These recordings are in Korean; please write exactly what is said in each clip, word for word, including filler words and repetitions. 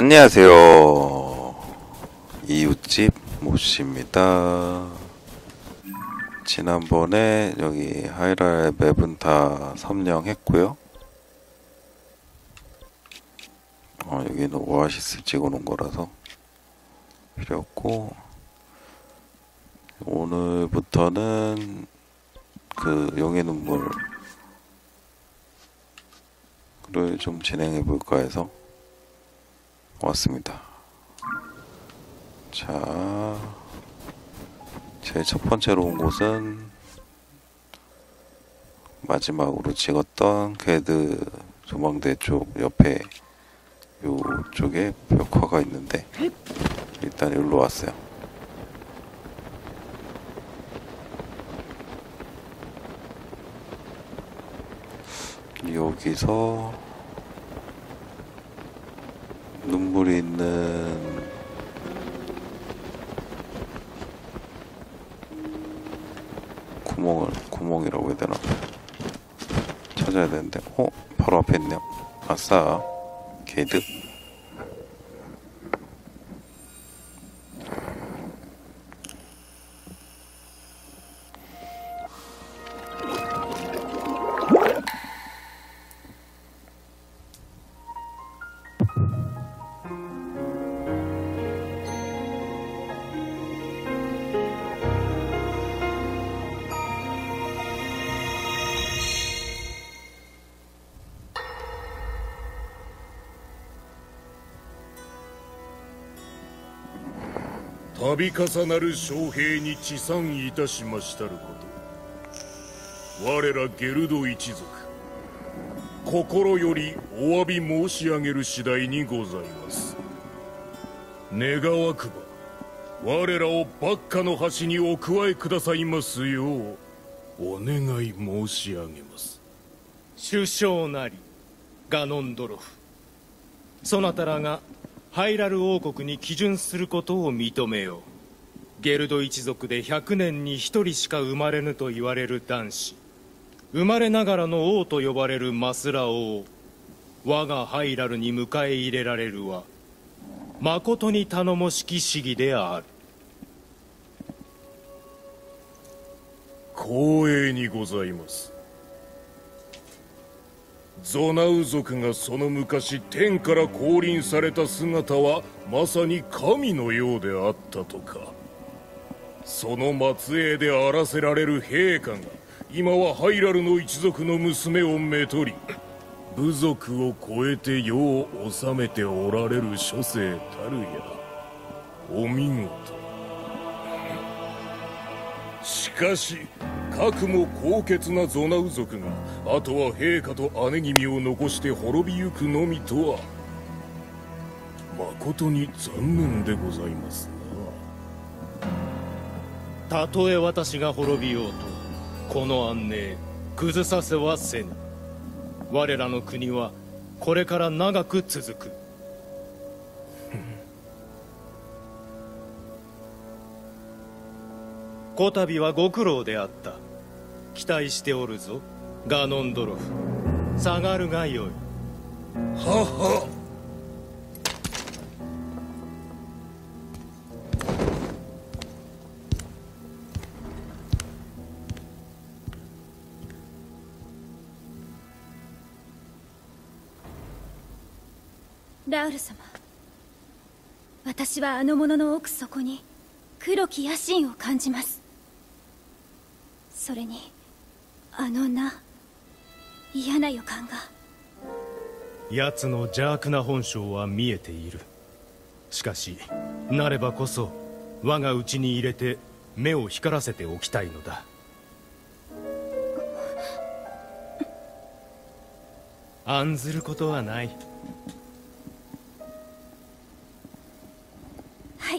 안녕하세요. 이웃집 모씨입니다. 지난번에 여기 하이랄 맵은 다 점령했고요. 어, 여기는 오아시스 찍어놓은 거라서 필요 없고, 오늘부터는 그 용의 눈물을 좀 진행해 볼까 해서 왔습니다. 자, 제일 첫 번째로 온 곳은 마지막으로 찍었던 게드 조망대 쪽 옆에 요쪽에 벽화가 있는데 일단 여기로 왔어요. 여기서 눈물이 있는 구멍을, 구멍이라고 해야 되나? 찾아야 되는데, 어? 바로 앞에 있네요. 아싸, 게이드. 度重なる将兵に治産いたしましたること、我らゲルド一族心よりお詫び申し上げる次第にございます。願わくば我らをバッカの端にお加えくださいますようお願い申し上げます。 首相なりガノンドロフ、そなたらがハイラル王国に基準することを認めよう。ゲルド一族でひゃくねんにひとりしか生まれぬと言われる男子、生まれながらの王と呼ばれるマスラ王、我がハイラルに迎え入れられるは誠に頼もしき試技である。 光栄にございます。ゾナウ族がその昔天から降臨された姿はまさに神のようであったとか。その末裔であらせられる陛下が今はハイラルの一族の娘をめとり、部族を超えて世を治めておられる諸生たるや。お見事。しかしかくも高潔なゾナウ族があとは陛下と姉君を残して滅びゆくのみとは誠に残念でございますな。 たとえ私が滅びようとこの安寧崩させはせぬ。我らの国はこれから長く続く。こたびはご苦労であった。期待しておるぞガノンドロフ。下がるがよい。 はは。 ラウル様、私はあの者の奥底に黒き野心を感じます。それにあの名、嫌な予感が。 奴の邪悪な本性は見えている。しかしなればこそ我が内に入れて目を光らせておきたいのだ。案ずることはない。 はい。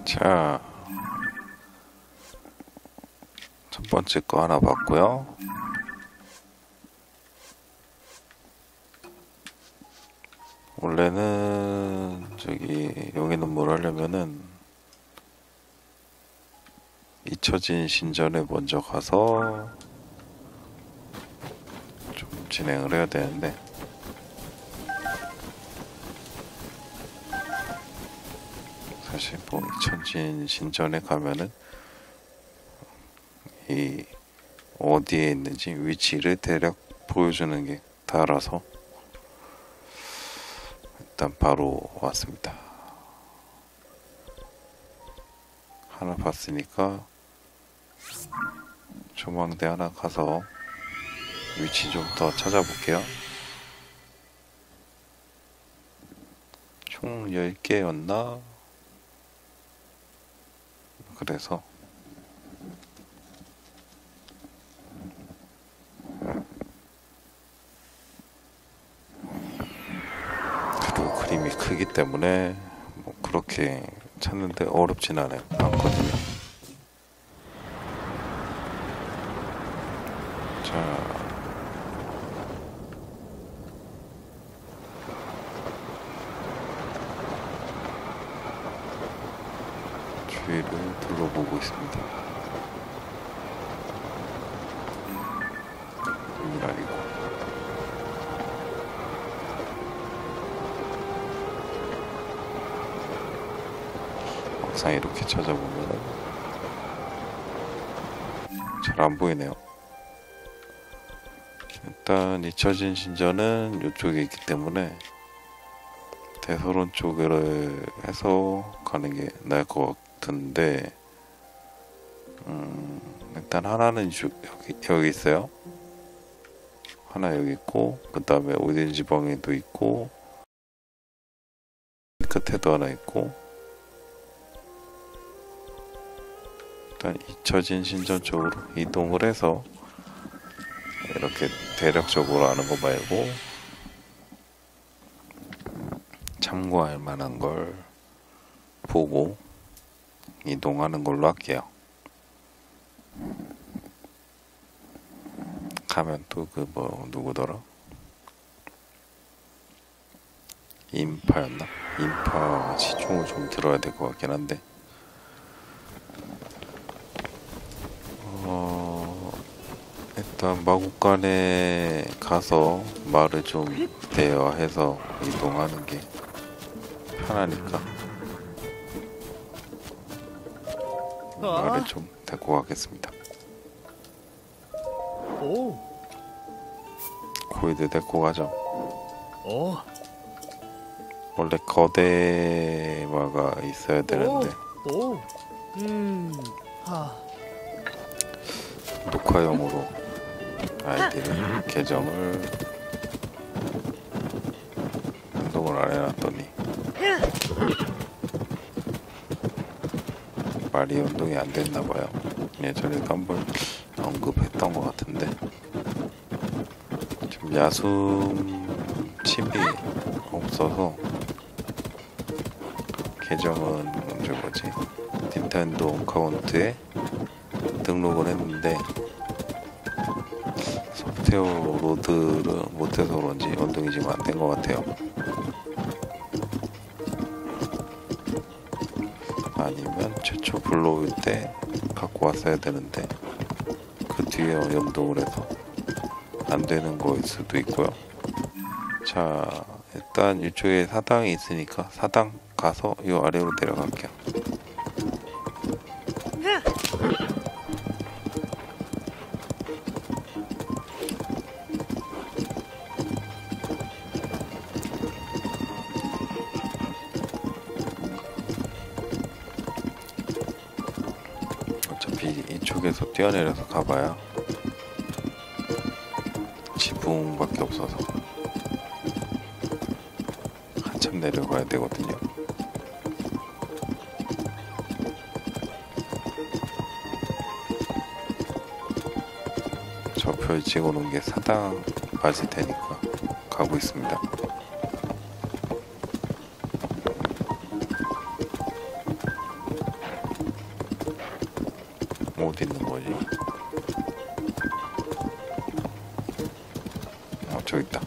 자, 첫 번째 거 하나 봤고요. 원래는 저기 여기는 뭘 하려면은 잊혀진 신전에 먼저 가서 좀 진행을 해야 되는데 사실 뭐 잊혀진 신전에 가면은 이 어디에 있는지 위치를 대략 보여주는 게 다라서 일단 바로 왔습니다. 하나 봤으니까 조망대 하나 가서 위치 좀 더 찾아볼게요. 총 열 개였나? 그래서 그리고 그림이 크기 때문에 뭐 그렇게 찾는데 어렵진 않아요. 않거든요. 자, 주위를 둘러보고 있습니다. 미랄이고 막상 이렇게 찾아보면 잘 안 보이네요. 일단 잊혀진 신전은 이쪽에 있기 때문에 대서론 쪽을 해서 가는 게 나을 것 같은데, 음, 일단 하나는 여기, 여기 있어요. 하나 여기 있고, 그 다음에 오딘 지방에도 있고, 끝에도 하나 있고, 일단 잊혀진 신전 쪽으로 이동을 해서 이렇게 대략적으로 아는 거 말고 참고할 만한 걸 보고 이동하는 걸로 할게요. 가면 또 그 뭐 누구더라? 인파였나? 인파 시총을 좀 들어야 될 것 같긴 한데 어... 일단 마국간에 가서 말을 좀 대화해서 이동하는 게 편하니까 말을 좀 데리고 가겠습니다. 오, 고이드 데리고 가죠. 오, 원래 거대마가 있어야 되는데 오, 음, 하, 녹화용으로 아이디를 계정을 운동을 안 해놨더니 말이 운동이 안 됐나봐요. 예전에도 한번 언급했던 것 같은데 좀 야숨 칩이 없어서 계정은 언제 뭐지 닌텐도 어카운트에 등록을 했는데 소프트웨어 로드를 못해서 그런지 운동이 지금 안 된 것 같아요. 아니면 최초 불러올 때 갖고 왔어야 되는데 그 뒤에 연동을 해서 안 되는 거일 수도 있고요. 자, 일단 이쪽에 사당이 있으니까 사당 가서 이 아래로 내려갈게요. 어차피 이쪽에서 뛰어내려서 가봐야 지붕밖에 없어서 한참 내려가야 되거든요. 좌표에 찍어놓은 게 사당 맞을 테니까 가고 있습니다. 어디 있는 거지? 어, 저기 있다.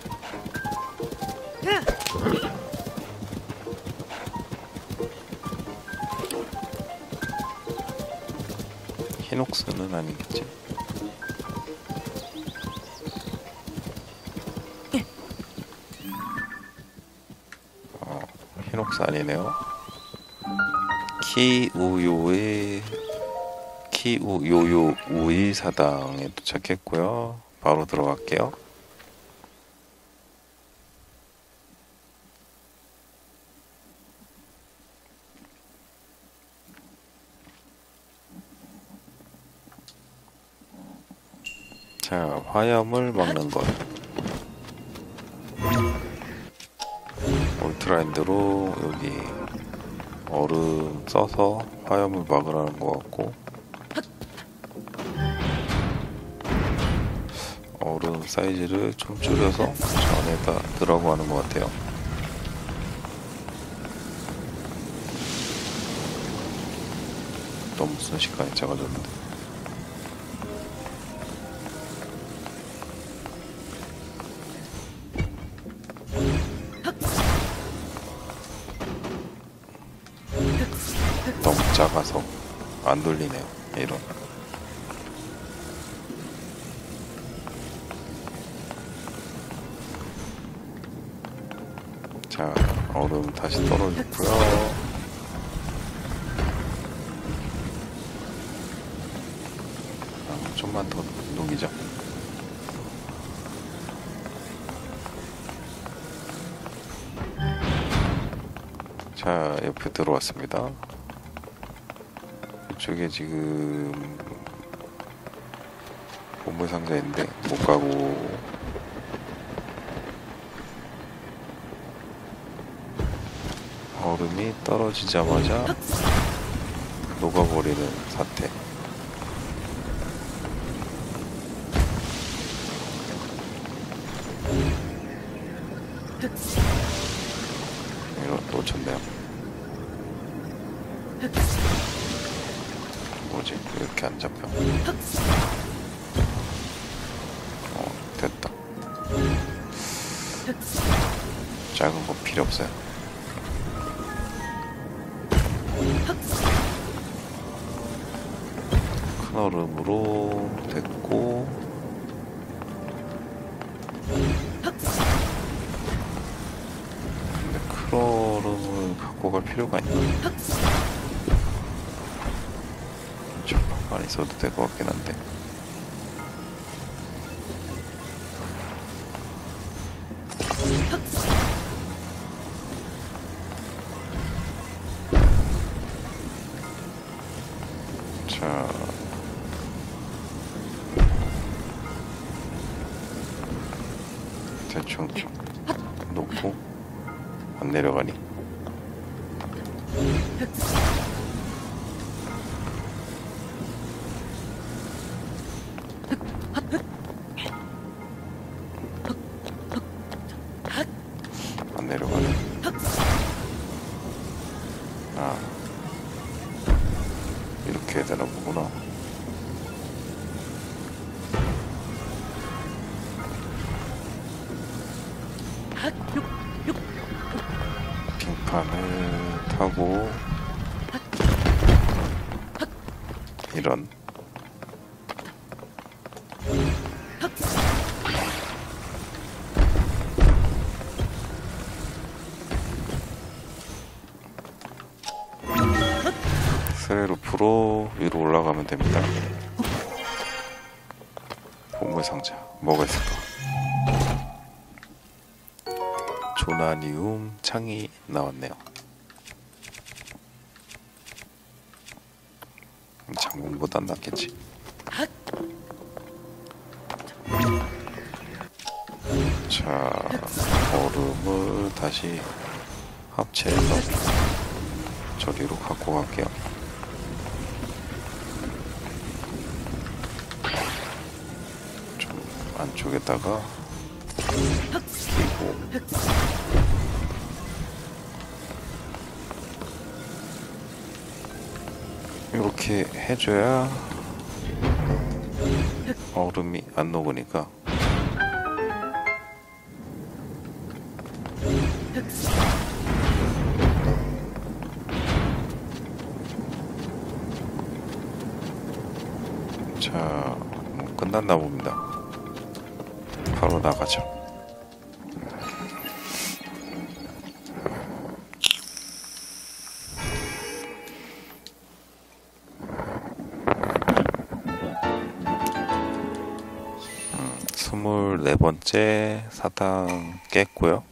히녹스는 아니겠지? 어, 히녹스 아니네요. 키우요의 키우요요 우이사당에 도착했고요. 바로 들어갈게요. 자, 화염을 막는 것. 울트라인드로 여기 얼음 써서 화염을 막으라는 것 같고, 얼음 사이즈를 좀 줄여서 저 안에다 넣으라고 하는 것 같아요. 너무 순식간에 작아졌는데. 너무 작아서 안 돌리네요. 이런. 자, 얼음 다시 떨어졌고요. 아, 좀만 더 녹이죠. 자, 옆에 들어왔습니다. 이쪽에 지금 보물 상자인데 못 가고, 얼음이 떨어지자마자 녹아버리는 사태. 이런 놓쳤네요. 뭐지? 왜 이렇게 안 잡혀? 어, 됐다. 작은 거 필요 없어요. 큰 얼음으로 됐고, 근데 큰 얼음을 갖고 갈 필요가 있나? 조금만 있어도 될 것 같긴 한데. 자, 대충 좀 놓고 안 내려가니? 안 내려가네. 아, 이렇게 해야 되나 보구나. 빙판을 타고 이런. 스레루프로 위로 올라가면 됩니다. 보물 상자 뭐가 있을까? 조나니움 창이 나왔네요. 장군보단 낫겠지. 자, 얼음을 다시 합체해서 저리로 갖고 갈게요. 좀 안쪽에다가 끼고, 이렇게 해줘야 얼음이 안 녹으니까 자, 뭐 끝났나 봅니다. 바로 나가죠. 스물네 번째 사당 깼고요.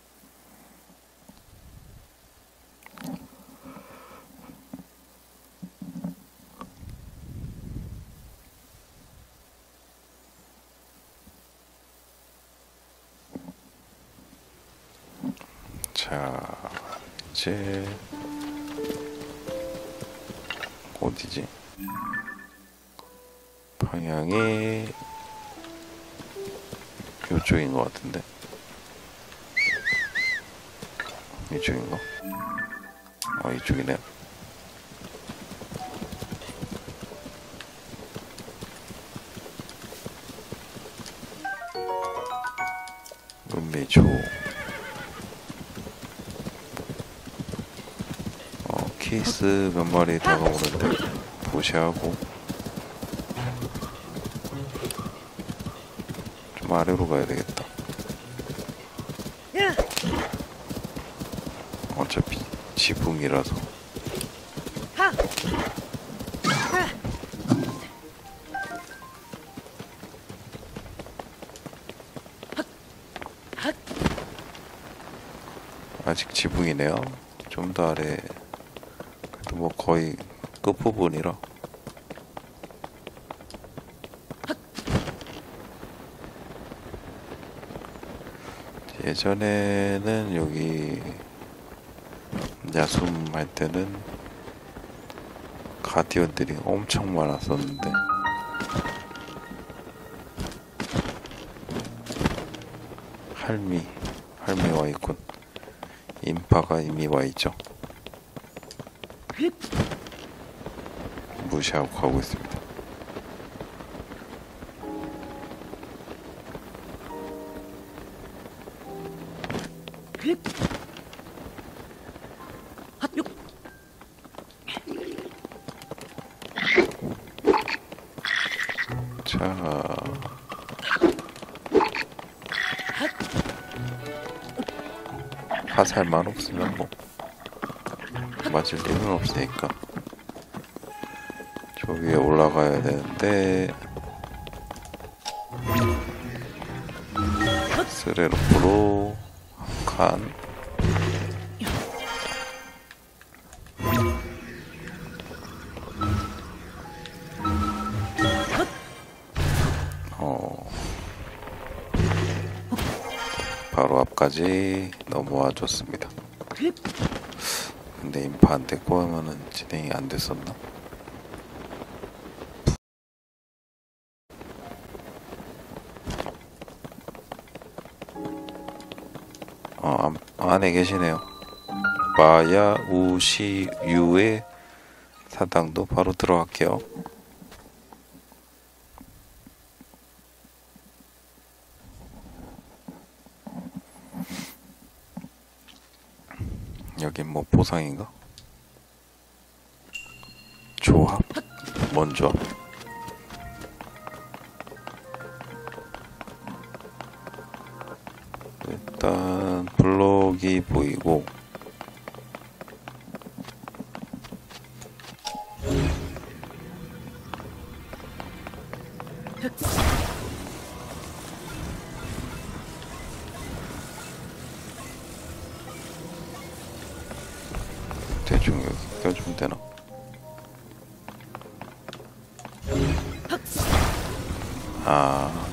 자, 이제 어디지? 방향이 이쪽인 것 같은데. 이쪽인가? 아, 이쪽이네. 은미조. 어, 케이스 몇 마리 다가오는데 무시하고 좀 아래로 가야 되겠다. 어차피 지붕이라서. 아직 지붕이네요. 좀 더 아래. 그래도 뭐 거의 끝부분이라. 예전에는 여기 야숨 할 때는 가디언들이 엄청 많았었는데 할미, 할미 와 있군. 인파가 이미 와 있죠. 무시하고 가고 있습니다. 자, 화살만 없으면 뭐 맞을 일은 없으니까 저 위에 올라가야 되는데 스레로프로 한 칸. 어, 바로 앞까지 넘어와 줬습니다. 근데 인파 안 됐고 하면은 진행이 안 됐었나? 어, 안, 안에 계시네요. 마야 우시유의 사당도 바로 들어갈게요. 여긴 뭐 보상인가? 조합? 뭔 조합? 일단 블록이 보이고 대충 여기 껴주면 되나? 아,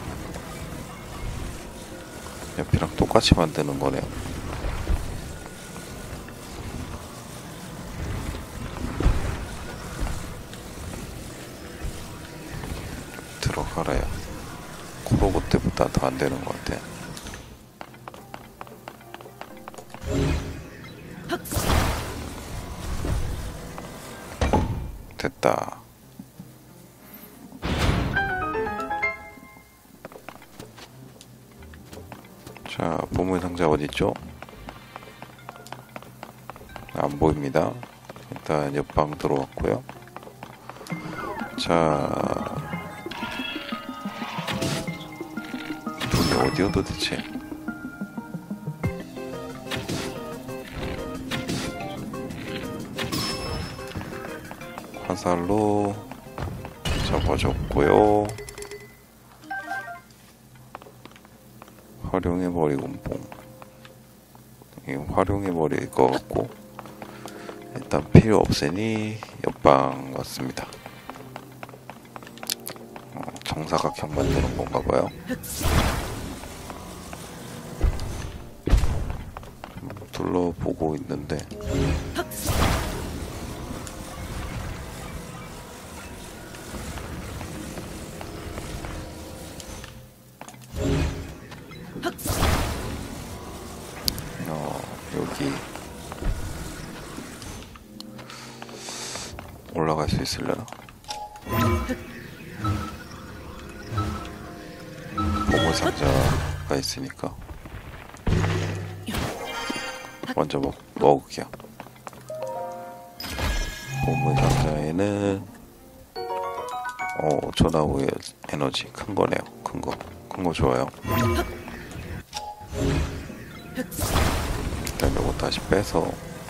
옆이랑 똑같이 만드는 거네요. 들어가라야. 코로보 때보다 더 안 되는 것 같아. 됐다. 자, 보물 상자 어딨죠? 안 보입니다. 일단 옆방 들어왔고요. 자, 돈이 어디요 도대체? 화살로 잡아줬고요. 활용해버리고 뽕. 이거 활용해버릴 것 같고 일단 필요 없으니 옆방 왔습니다. 어, 정사각형 만드는 건가 봐요. 둘러보고 있는데 어, 여기 올라갈 수 있으려나? 보물 상자가 있으니까 먼저 먹, 먹을게요. 보물 상자에는 어, 전화후의 에너지 큰 거네요. 큰 거. 큰 거 좋아요. 일단 요거 다시 빼서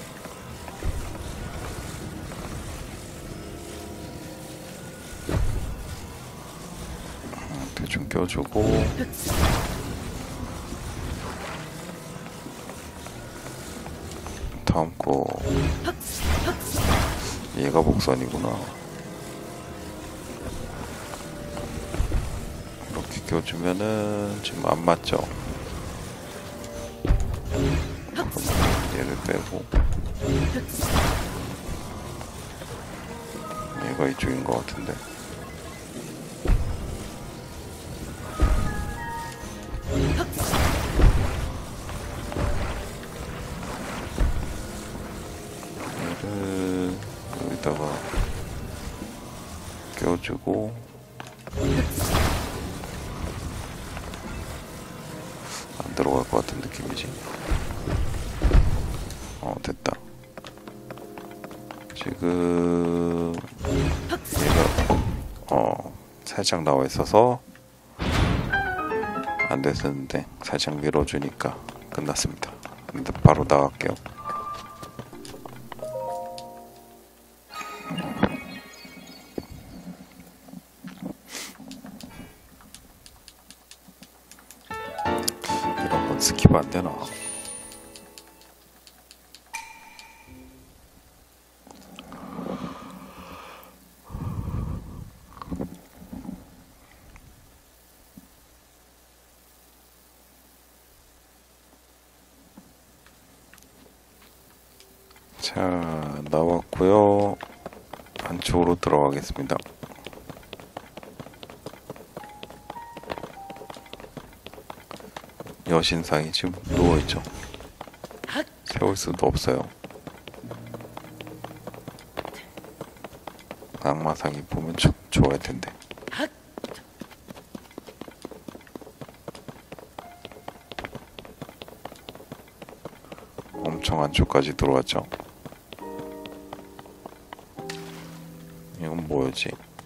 대충 껴주고 다음 거 얘가 복선이구나. 이렇게 껴주면은 지금 안 맞죠? 얘를 빼고 얘가 이쪽인 것 같은데 얘를 여기다가 껴주고 안 들어갈 것 같은 느낌이지. 어, 됐다. 지금 얘가 어 살짝 나와 있어서 안 됐었는데 살짝 밀어주니까 끝났습니다. 근데 바로 나갈게요. 이런 건 스킵 안 되나? 자, 나왔고요. 안쪽으로 들어가겠습니다. 여신상이 지금 누워있죠. 세울 수도 없어요. 악마상이 보면 참 좋아할 텐데. 엄청 안쪽까지 들어왔죠. 이건 뭐였지?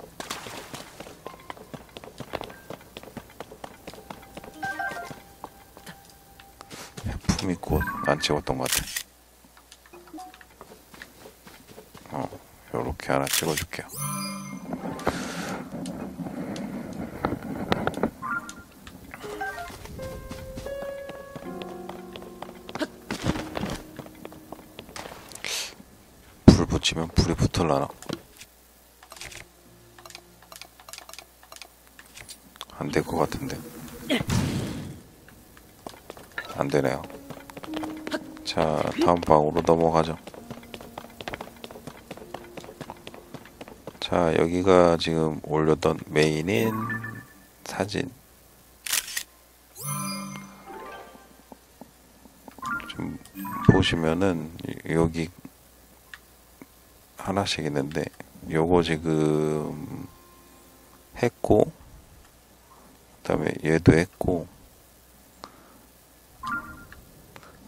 품이꽃 안 찍었던 것 같아. 어, 요렇게 하나 찍어줄게요. 불 붙이면 불이 붙을라나? 안 될 것 같은데. 안 되네요. 자, 다음 방으로 넘어가죠. 자, 여기가 지금 올렸던 메인인 사진. 좀 보시면은 여기 하나씩 있는데 요거 지금 했고 그 다음에 얘도 했고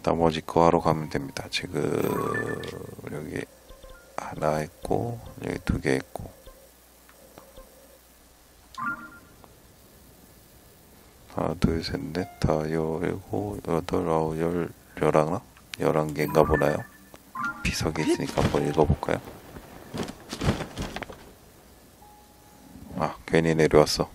나머지 거 하러 가면 됩니다. 지금 여기 하나 있고 여기 두 개 있고 하나 둘셋넷 다 열고 여덟 아홉 열 열하나? 열한 개인가 보나요? 비석이 있으니까 한번 읽어볼까요? 아 괜히 내려왔어.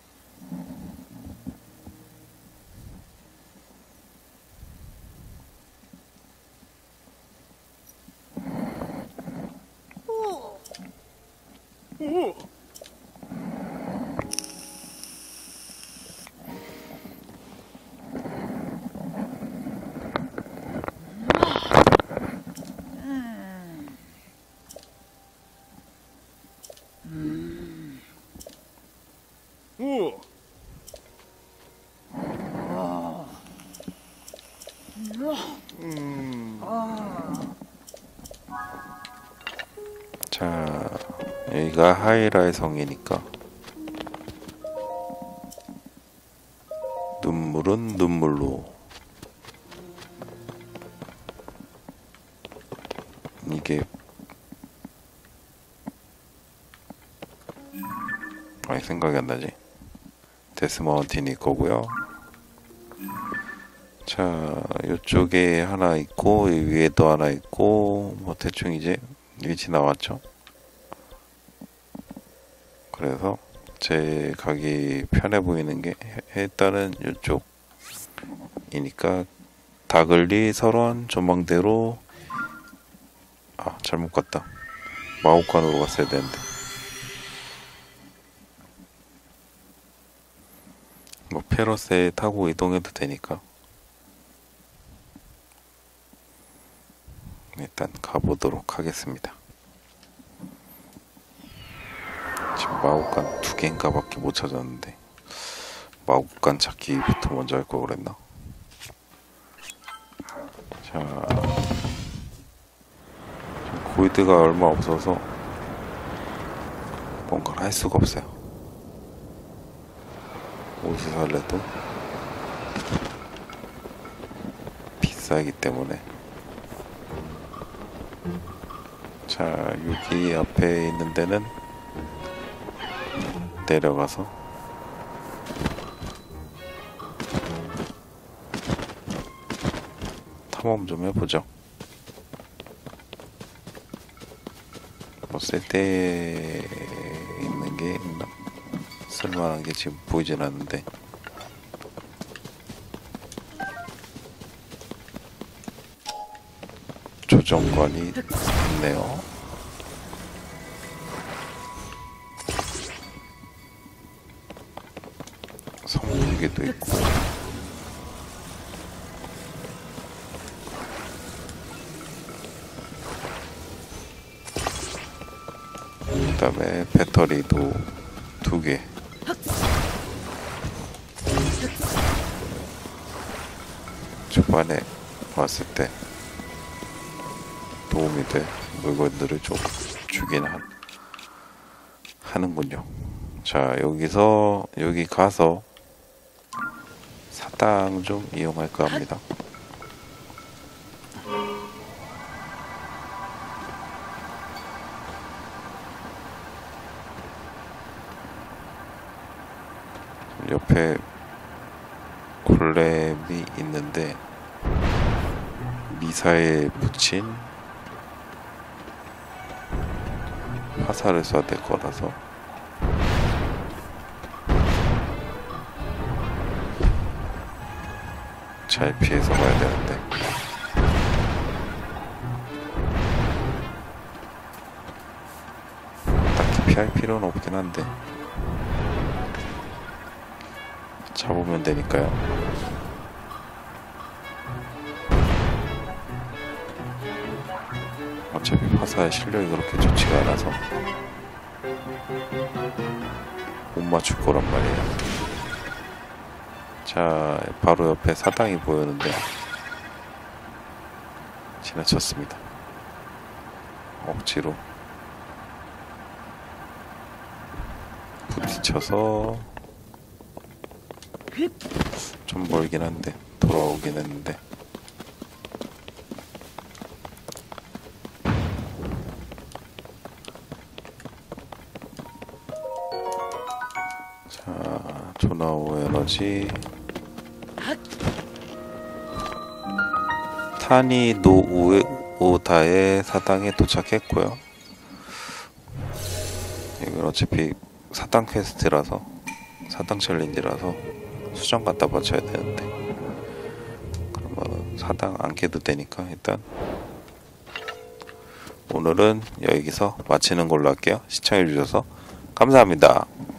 자, 여기가 하이라의 성이니까 눈물은 눈물로. 이게 아니 생각이 안 나지. 데스마운틴이 거고요. 자, 이쪽에 하나 있고 이 위에도 하나 있고 뭐 대충 이제 위치 나왔죠. 그래서 제 가기 편해 보이는 게 일단은 이쪽이니까 다글리 설원 전망대로. 아 잘못 갔다. 마오칸으로 갔어야 되는데. 뭐 페러세 타고 이동해도 되니까 일단 가보도록 하겠습니다. 지금 마오칸 두 개인가 밖에 못 찾았는데 마오칸 찾기부터 먼저 할 걸 그랬나? 자, 골드가 얼마 없어서 뭔가를 할 수가 없어요. 옷을 살래도 비싸기 때문에. 자, 여기 앞에 있는 데는 내려가서 탐험 좀 해보죠. 뭐 쓸데 있는 게 있나? 쓸만한 게 지금 보이진 않는데. 조정관이 있네요. 성무기도 있고. 그 다음에 배터리도 두 개. 초반에 왔을 때 도움이 될 물건들을 좀 주긴 한, 하는군요. 자, 여기서 여기 가서 사당 좀 이용할까 합니다. 옆에 골렘이 있는데 미사일 붙인 화살을 쏴야 될 거라서 잘 피해서 가야 되는데. 딱히 피할 필요는 없긴 한데 잡으면 되니까요. 어차피 화살 실력이 그렇게 좋지가 않아서 못 맞출 거란 말이에요. 자, 바로 옆에 사당이 보였는데 지나쳤습니다. 억지로 부딪혀서 좀 멀긴 한데 돌아오긴 했는데 문화오 에너지 타니 노우오다의 사당에 도착했고요. 이건 어차피 사당 퀘스트라서 사당 챌린지라서 수정 갖다 바쳐야 되는데 그러면 사당 안 깨도 되니까 일단 오늘은 여기서 마치는 걸로 할게요. 시청해주셔서 감사합니다.